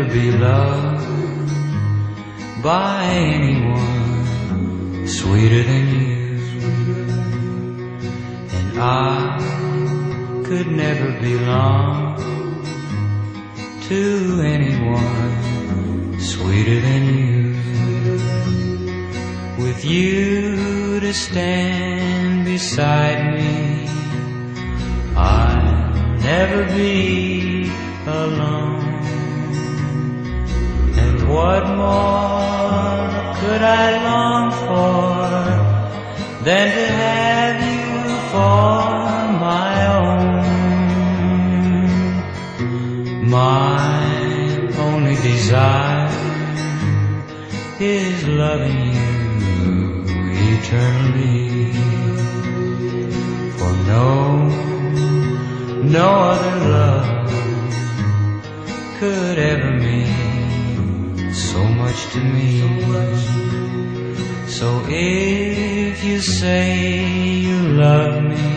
be loved by anyone sweeter than you. And I could never belong to anyone sweeter than you. With you to stand beside me, I'll never be alone. And what more could I long for than to have you for my own? My only desire is loving you eternally. For no other love could ever mean so much to me. So if you say you love me,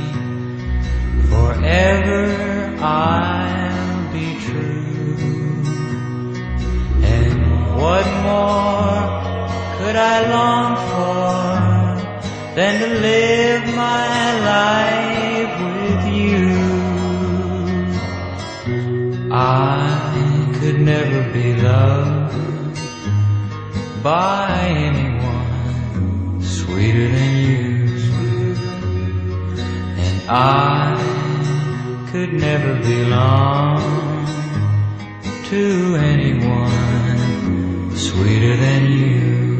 forever I'll be true. And what more could I long for than to live my life with you? I could never be loved by anyone sweeter than you. And I could never belong to anyone sweeter than you.